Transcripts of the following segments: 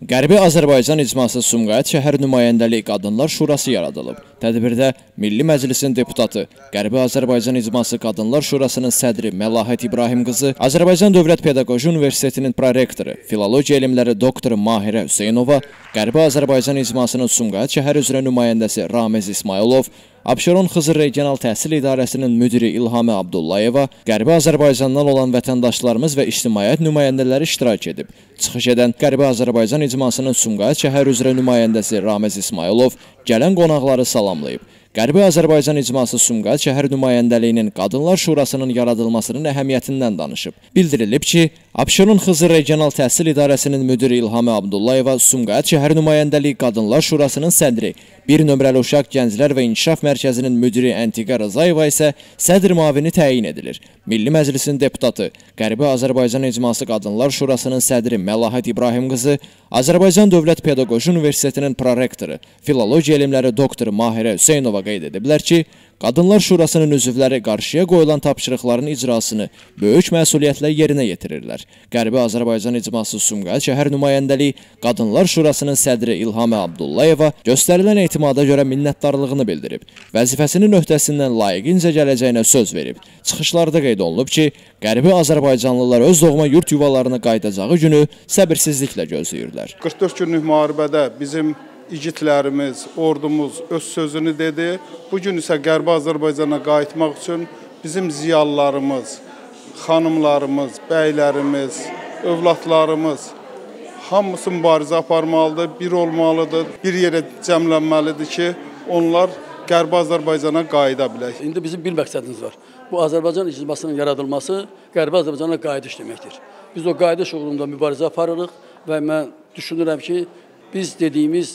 Qərbi Azərbaycan İcması Sumqayıt şəhər nümayəndəliyi Qadınlar Şurası yaradılıb. Tədbirdə Milli Məclisin deputatı, Qərbi Azərbaycan İcması Qadınlar Şurasının sədri Məlahət İbrahim qızı, Azərbaycan Dövlət Pedaqoji Universitetinin prorektoru, filologiya elmləri doktoru Mahirə Hüseynova, Qərbi Azərbaycan İcmasının Sumqayıt şəhər üzrə nümayəndəsi Ramiz İsmailov, Abşeron Xızır Regional Təhsil İdarəsinin müdiri İlhamə Abdullayeva, Qərbi Azərbaycandan olan vətəndaşlarımız və ictimaiyyət nümayəndələri iştirak edib. Çıxış edən Qərbi Azərbaycan İcmasının Sumqayıt şəhər üzrə nümayəndəsi Ramiz İsmailov gələn qonaqları salamlayıb. Qərbi Azərbaycan İcması Sumqayıt şəhər nümayəndəliyinin Qadınlar Şurasının yaradılmasının əhəmiyyətindən danışıb. Bildirilib ki, Abşeron Xızır Regional Təhsil İdarəsinin müdiri İlhamə Abdullayeva, Sumqayıt şəhər nümayəndəliyi Qadınlar Şurasının sədri, 1 nömrəli Uşaq Gənclər və İnkişaf Mərkəzinin müdiri Əntiqə Rızayeva isə sədr müavini təyin edilir. Milli Məclisin deputatı, Qərbi Azərbaycan İcması Qadınlar Şurasının sədri Məlahət İbrahim qızı, Azərbaycan Dövlət Pedaqoji Universitetinin prorektoru, filologiya elmləri doktoru Mahirə Hüseynova qeyd ediblər ki, Qadınlar Şurasının üzvləri qarşıya qoyulan tapşırıqların icrasını böyük məsuliyyətlə yerinə yetirirlər. Qərbi Azərbaycan İcması Sumqayıt şəhər nümayəndəliyi Qadınlar Şurasının sədri İlhamə Abdullayeva göstərilən etimada görə minnətdarlığını bildirib. Vəzifəsinin öhdəsindən layiqincə gələcəyinə söz verib. Çıxışlarda qeyd olunub ki, Qərbi Azərbaycanlılar öz doğma yurt yuvalarına qayıdacağı günü səbirsizliklə gözləyirlər. 44 günlük müharibədə bizim igidlərimiz, ordumuz öz sözünü dedi. Bugün isə Qərbi Azərbaycana qayıtmaq üçün bizim ziyalılarımız, xanımlarımız, bəylərimiz, övladlarımız hamısı mübarizə aparmalıdır, bir olmalıdır, bir yerə cəmlənməlidir ki, onlar Qərbi Azərbaycana qayıda bilək. İndi bizim bir məqsədimiz var. Bu Azərbaycan icmasının yaradılması Qərbi Azərbaycana qayıdış deməkdir. Biz o qayıdış uğrunda mübarizə aparırıq və mən düşünürəm ki, biz dediyimiz,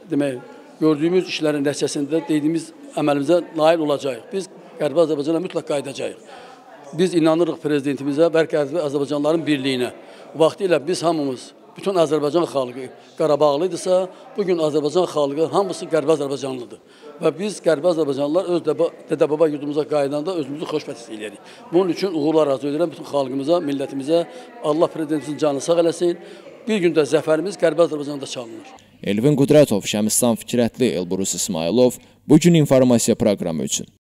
gördüyümüz işlərin nəticəsində dediyimiz əməlimizə nail olacağıq. Biz Qərbi Azərbaycana mütləq qayıdacağıq. Biz inanırıq prezidentimizə və Qərbi Azərbaycanlıların birliyinə. Vaxtilə biz hamımız, bütün Azərbaycan xalqı Qarabağlıdırsa, bugün Azərbaycan xalqı hamısı Qərbi Azərbaycanlıdır. Və biz Qərbi Azərbaycanlılar öz dədə-baba yurdumuza qayıdanda özümüzü xoşbəxt edirik. Bunun üçün uğurlar arzu edirəm bütün xalqımıza, millətimizə. Allah prezidentimizin canını sağ eləsin. Bir gündə zəfərimiz Qərbi Azərbaycanda çalınır. Elvin Qudratov, Şəmistan Fikrətli, Elburus İsmailov, bugün informasiya proqramı üçün.